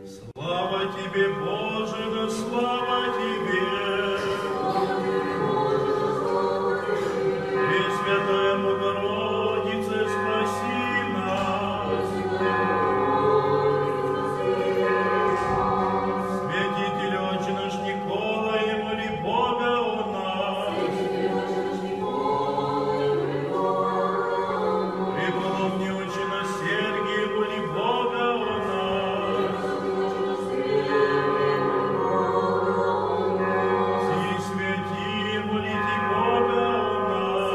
Слава тебе, Боже, да слава тебе! Пресвятая Богородице, спаси нас! Святитель Отче наш Николай, моли Бога о нас! Преподобный Отче наш Сергий, моли Бога о нас! Все святые, молите Бога о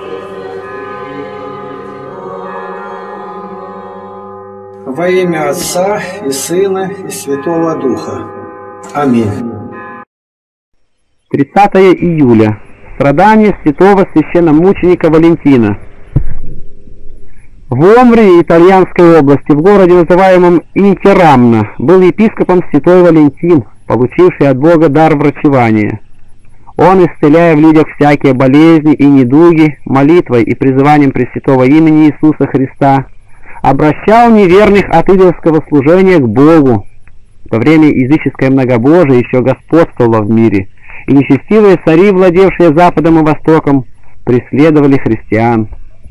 нас! Во имя Отца и Сына и Святого Духа. Аминь. 30 июля. Страдания святого священномученика Валентина. В Омбрии, Итальянской области, в городе, называемом Интерамно, был епископом святой Валентин, получивший от Бога дар врачевания. Он, исцеляя в людях всякие болезни и недуги, молитвой и призыванием Пресвятого имени Иисуса Христа, обращал неверных от идольского служения к Богу. В то время языческое многобожие еще господствовало в мире, и нечестивые цари, владевшие Западом и Востоком, преследовали христиан.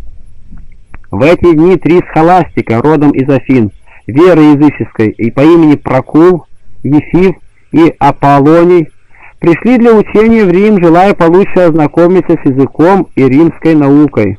В эти дни 3 схоластика, родом из Афин, веры языческой, и по имени Прокул, Ефив и Аполлоний, пришли для учения в Рим, желая получше ознакомиться с языком и римской наукой.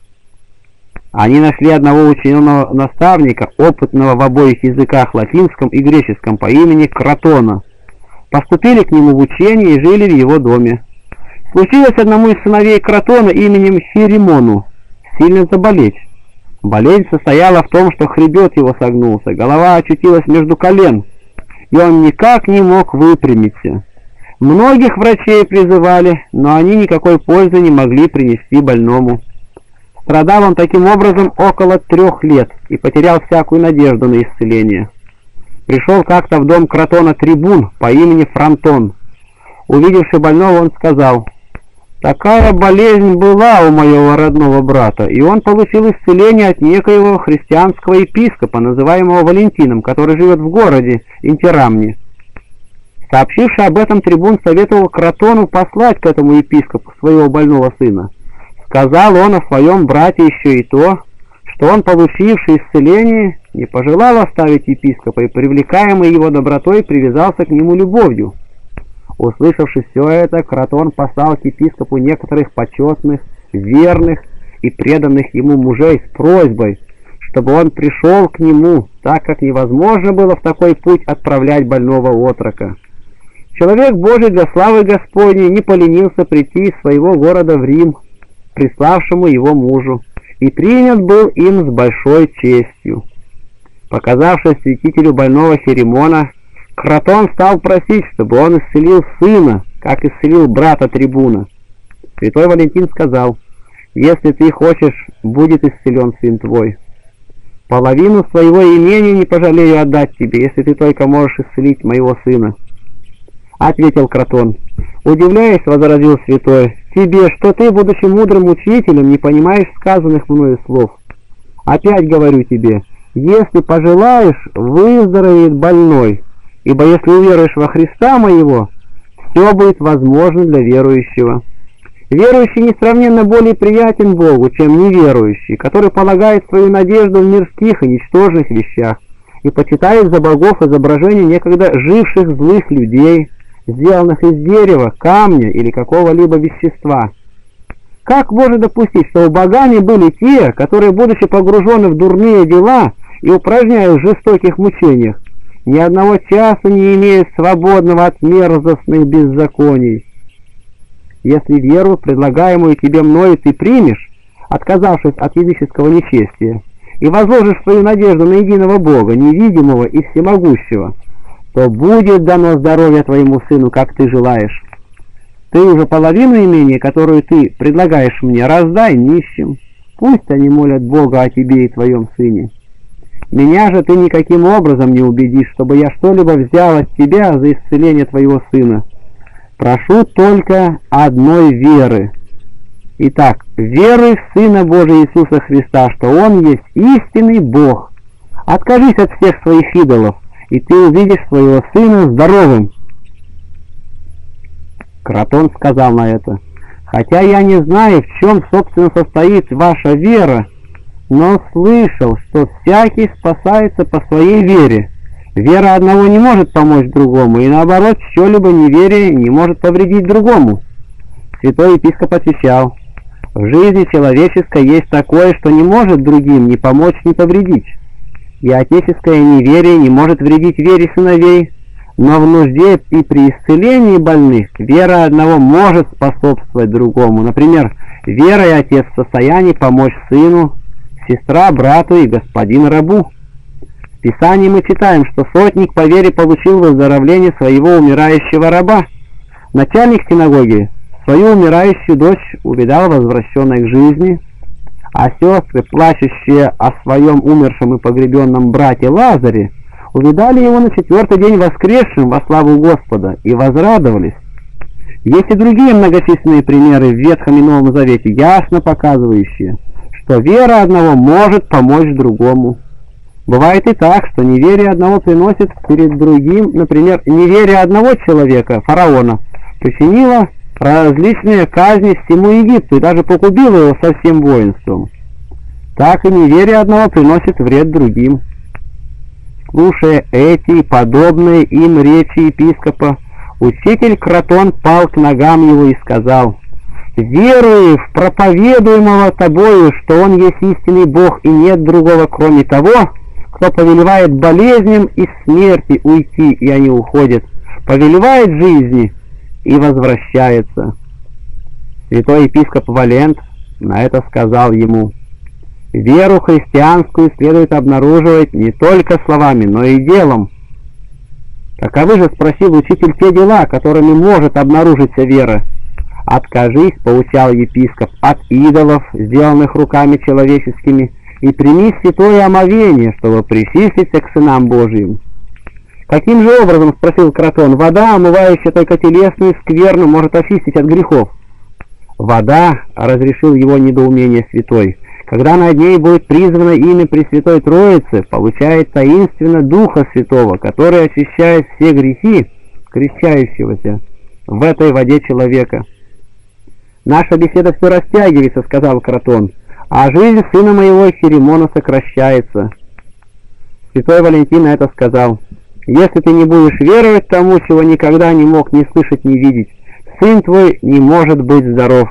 Они нашли одного ученого наставника, опытного в обоих языках, латинском и греческом, по имени Кротона. Поступили к нему в учение и жили в его доме. Случилось одному из сыновей Кротона именем Феримону сильно заболеть. Болезнь состояла в том, что хребет его согнулся, голова очутилась между колен, и он никак не мог выпрямиться. Многих врачей призывали, но они никакой пользы не могли принести больному. Страдал он таким образом около 3 лет и потерял всякую надежду на исцеление. Пришел как-то в дом Кротона трибун по имени Фронтон. Увидевши больного, он сказал: «Такая болезнь была у моего родного брата, и он получил исцеление от некоего христианского епископа, называемого Валентином, который живет в городе Интерамне». Сообщивший об этом, трибун советовал Кротону послать к этому епископу своего больного сына. Сказал он о своем брате еще и то, что он, получивший исцеление, не пожелал оставить епископа и, привлекаемый его добротой, привязался к нему любовью. Услышавши все это, Кротон послал к епископу некоторых почетных, верных и преданных ему мужей с просьбой, чтобы он пришел к нему, так как невозможно было в такой путь отправлять больного отрока. Человек Божий для славы Господней не поленился прийти из своего города в Рим, приславшему его мужу, и принят был им с большой честью. Показавшись святителю больного Феримона, Кротон стал просить, чтобы он исцелил сына, как исцелил брата трибуна. Святой Валентин сказал: «Если ты хочешь, будет исцелен сын твой. Половину своего имения не пожалею отдать тебе, если ты только можешь исцелить моего сына». Ответил Кротон. «Удивляясь, — возразил святой, — тебе, что ты, будучи мудрым учителем, не понимаешь сказанных мною слов. Опять говорю тебе, если пожелаешь, выздоровеет больной, ибо если уверуешь во Христа моего, все будет возможно для верующего. Верующий несравненно более приятен Богу, чем неверующий, который полагает свою надежду в мирских и ничтожных вещах и почитает за богов изображения некогда живших злых людей, сделанных из дерева, камня или какого-либо вещества. Как можно допустить, что богами были те, которые, будучи погружены в дурные дела и упражняя в жестоких мучениях, ни одного часа не имеют свободного от мерзостных беззаконий? Если веру, предлагаемую тебе мною, ты примешь, отказавшись от языческого нечестия, и возложишь свою надежду на единого Бога, невидимого и всемогущего, то будет дано здоровье твоему сыну, как ты желаешь. Ты уже половину имения, которую ты предлагаешь мне, раздай нищим. Пусть они молят Бога о тебе и твоем сыне. Меня же ты никаким образом не убедишь, чтобы я что-либо взял от тебя за исцеление твоего сына. Прошу только одной веры. Итак, веруй в Сына Божия Иисуса Христа, что Он есть истинный Бог. Откажись от всех своих идолов и ты увидишь своего сына здоровым». Кротон сказал на это: «Хотя я не знаю, в чем, собственно, состоит ваша вера, но слышал, что всякий спасается по своей вере. Вера одного не может помочь другому, и наоборот, чье-либо неверие не может повредить другому». Святой епископ отвечал: «В жизни человеческой есть такое, что не может другим ни помочь, ни повредить. И отеческое неверие не может вредить вере сыновей, но в нужде и при исцелении больных вера одного может способствовать другому. Например, вера и отец в состоянии помочь сыну, сестра брату и господин рабу. В Писании мы читаем, что сотник по вере получил выздоровление своего умирающего раба. Начальник синагоги свою умирающую дочь увидал возвращенной к жизни, а сестры, плачущие о своем умершем и погребенном брате Лазаре, увидали его на 4-й день воскресшим во славу Господа и возрадовались. Есть и другие многочисленные примеры в Ветхом и Новом Завете, ясно показывающие, что вера одного может помочь другому. Бывает и так, что неверие одного приносит перед другим, например, неверие одного человека, фараона, причинило различные казни всему Египту и даже погубило его со всем воинством. Так и неверие одного приносит вред другим. Слушая эти и подобные им речи епископа, учитель Кротон пал к ногам его и сказал: «Верую в проповедуемого тобою, что он есть истинный Бог, и нет другого, кроме того, кто повелевает болезням и смерти уйти, и они уходят, повелевает жизни и возвращается». Святой епископ Валент на это сказал ему: «Веру христианскую следует обнаруживать не только словами, но и делом». «Каковы же, — спросил учитель, — те дела, которыми может обнаружиться вера?» «Откажись, — поучал епископ, — от идолов, сделанных руками человеческими, и прими святое омовение, чтобы причислиться к сынам Божьим». «Каким же образом, — спросил Кротон, — вода, омывающая только телесную скверну, может очистить от грехов?» «Вода, — разрешил его недоумение святой, — когда над ней будет призвано имя Пресвятой Троицы, получает таинственно Духа Святого, который очищает все грехи крещающегося в этой воде человека». «Наша беседа все растягивается, — сказал Кротон, — а жизнь сына моего Херемона сокращается». Святой Валентин на это сказал: «Если ты не будешь веровать тому, чего никогда не мог ни слышать, ни видеть, сын твой не может быть здоров».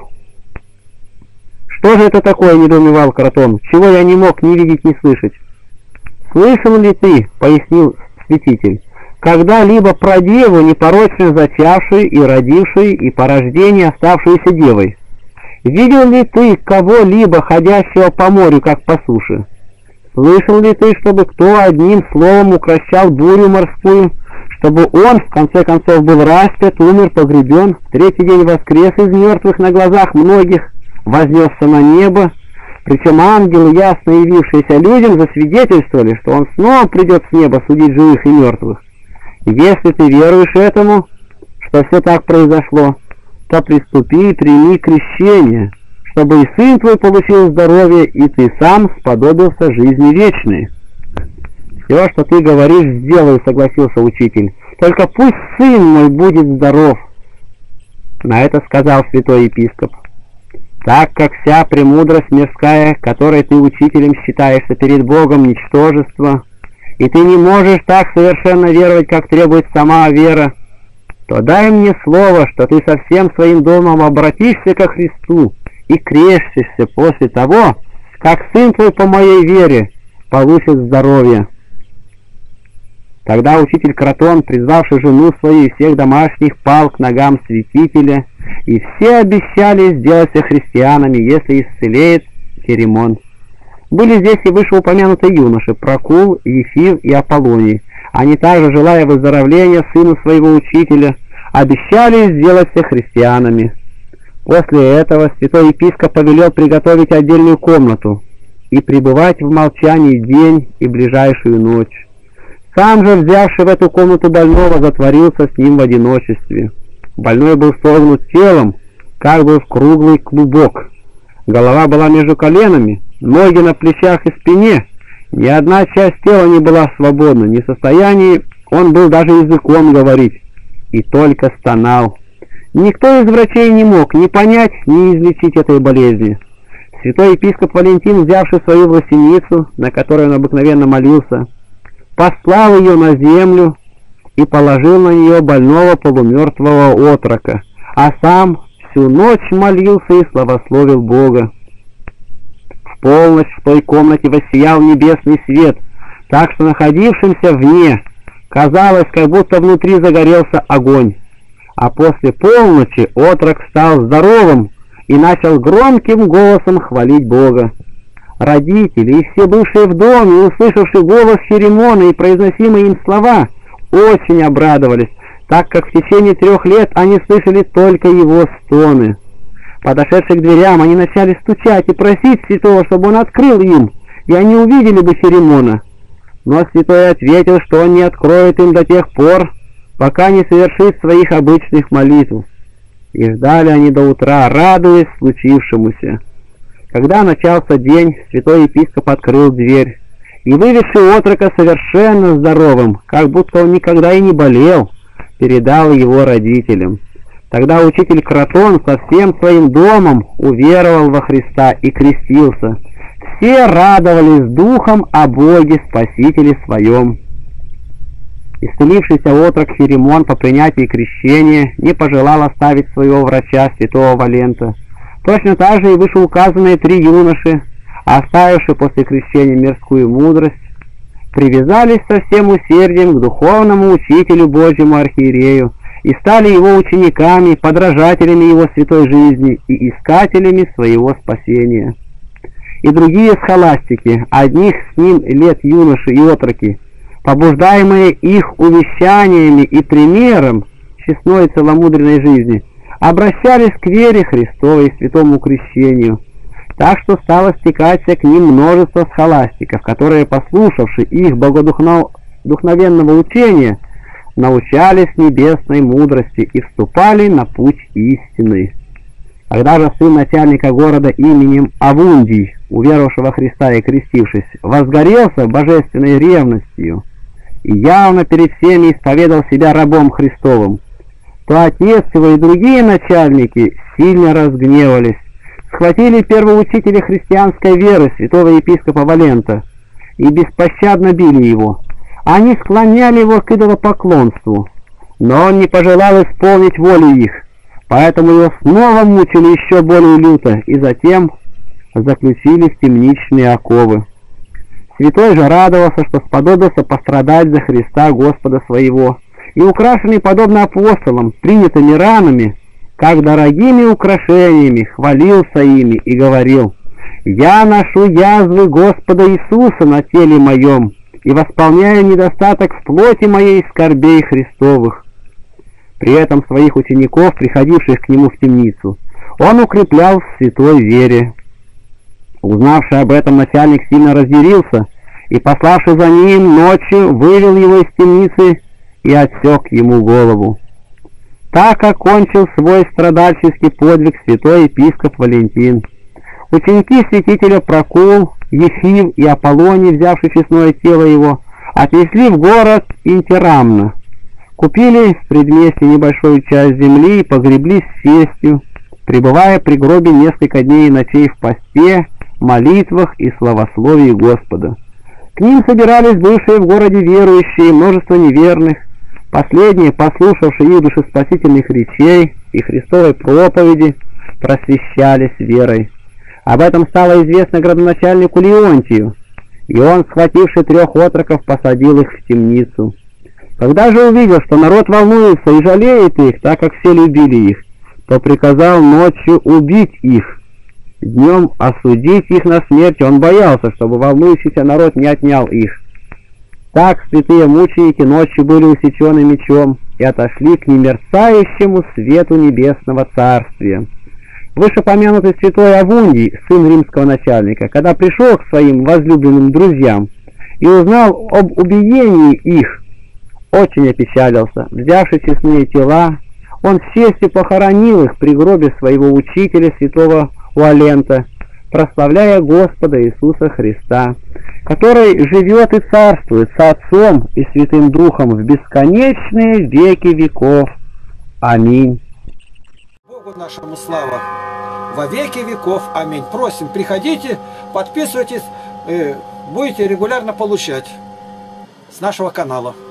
«Что же это такое, — недоумевал Кротон, — чего я не мог ни видеть, ни слышать?» «Слышал ли ты, — пояснил святитель, — когда-либо про деву, непорочно зачавшую и родившую, и по рождению оставшуюся девой? Видел ли ты кого-либо, ходящего по морю, как по суше? Слышал ли ты, чтобы кто одним словом укрощал бурю морскую, чтобы он, в конце концов, был распят, умер, погребен, в 3-й день воскрес из мертвых на глазах многих, вознесся на небо, причем ангелы, ясно явившиеся людям, засвидетельствовали, что он снова придет с неба судить живых и мертвых? Если ты веруешь этому, что все так произошло, то приступи и прими крещение, чтобы и сын твой получил здоровье, и ты сам сподобился жизни вечной». «Все, что ты говоришь, сделаю, — согласился учитель, — только пусть сын мой будет здоров». На это сказал святой епископ: «Так как вся премудрость мирская, которой ты учителем считаешься перед Богом, ничтожество, и ты не можешь так совершенно веровать, как требует сама вера, то дай мне слово, что ты со всем своим домом обратишься ко Христу и крестишься после того, как сын твой по моей вере получит здоровье». Тогда учитель Кротон, призвавший жену свою и всех домашних, пал к ногам святителя, и все обещали сделаться христианами, если исцелеет Херемон. Были здесь и вышеупомянутые юноши Прокул, Ефим и Аполлоний. Они также, желая выздоровления сыну своего учителя, обещали сделаться христианами. После этого святой епископ повелел приготовить отдельную комнату и пребывать в молчании день и ближайшую ночь. Сам же, взявший в эту комнату больного, затворился с ним в одиночестве. Больной был согнут телом, как бы в круглый клубок. Голова была между коленами, ноги на плечах и спине, Ни одна часть тела не была свободна, не в состоянии он был даже языком говорить, и только стонал. Никто из врачей не мог ни понять, ни излечить этой болезни. Святой епископ Валентин, взявший свою власеницу, на которой он обыкновенно молился, послал ее на землю и положил на нее больного полумертвого отрока, а сам всю ночь молился и славословил Бога. В полночь в той комнате воссиял небесный свет, так что находившимся вне казалось, как будто внутри загорелся огонь. А после полночи отрок стал здоровым и начал громким голосом хвалить Бога. Родители и все бывшие в доме, услышавшие голос Херемона и произносимые им слова, очень обрадовались, так как в течение 3 лет они слышали только его стоны. Подошедшие к дверям, они начали стучать и просить святого, чтобы он открыл им, и они увидели бы Херемона. Но святой ответил, что он не откроет им до тех пор, пока не совершит своих обычных молитв. И ждали они до утра, радуясь случившемуся. Когда начался день, святой епископ открыл дверь, и, вывезший отрока совершенно здоровым, как будто он никогда и не болел, передал его родителям. Тогда учитель Кротон со всем своим домом уверовал во Христа и крестился. Все радовались духом о Боге Спасителе своем. Исцелившийся отрок Херемон по принятии крещения не пожелал оставить своего врача, святого Валента. Точно так же и вышеуказанные 3 юноши, оставившие после крещения мирскую мудрость, привязались со всем усердием к духовному учителю Божьему архиерею и стали его учениками, подражателями его святой жизни и искателями своего спасения. И другие схоластики, одних с ним лет юноши и отроки, побуждаемые их увещаниями и примером честной и целомудренной жизни, обращались к вере Христовой и святому крещению, так что стало стекаться к ним множество схоластиков, которые, послушавши их богодухновенного учения, научались небесной мудрости и вступали на путь истины. Когда же сын начальника города именем Авундий, уверовавшего во Христа и крестившись, возгорелся божественной ревностью и явно перед всеми исповедал себя рабом Христовым, то отец его и другие начальники сильно разгневались, схватили первоучителя христианской веры, святого епископа Валента, и беспощадно били его. Они склоняли его к идолопоклонству, но он не пожелал исполнить волю их, поэтому его снова мучили еще более люто и затем заключили в темничные оковы. Святой же радовался, что сподобился пострадать за Христа Господа своего, и украшенный, подобно апостолам, принятыми ранами, как дорогими украшениями, хвалился ими и говорил: «Я ношу язвы Господа Иисуса на теле моем и восполняю недостаток в плоти моей скорбей Христовых». При этом своих учеников, приходивших к нему в темницу, он укреплял в святой вере. Узнавший об этом, начальник сильно разъярился и, пославший за ним ночью, вывел его из темницы и отсек ему голову. Так окончил свой страдальческий подвиг святой епископ Валентин. Ученики святителя Прокул, Ефим и Аполлоний, взявшие честное тело его, отнесли в город Интирамна, купили в предместье небольшую часть земли и погребли с честью, пребывая при гробе несколько дней и ночей в посте, молитвах и славословии Господа. К ним собирались бывшие в городе верующие и множество неверных. Последние, послушавшие их душеспасительных речей и Христовой проповеди, просвещались верой. Об этом стало известно градоначальнику Леонтию, и он, схвативший 3 отроков, посадил их в темницу. Когда же увидел, что народ волнуется и жалеет их, так как все любили их, то приказал ночью убить их. Днем осудить их на смерть он боялся, чтобы волнующийся народ не отнял их. Так святые мученики ночью были усечены мечом и отошли к немерцающему свету небесного царствия. Вышепомянутый святой Авундий, сын римского начальника, когда пришел к своим возлюбленным друзьям и узнал об убиении их, очень опечалился. Взявши честные тела, он с честью похоронил их при гробе своего учителя, святого Валента, прославляя Господа Иисуса Христа, который живет и царствует со Отцом и Святым Духом в бесконечные веки веков. Аминь. Богу нашему слава во веки веков. Аминь. Просим, приходите, подписывайтесь, будете регулярно получать с нашего канала.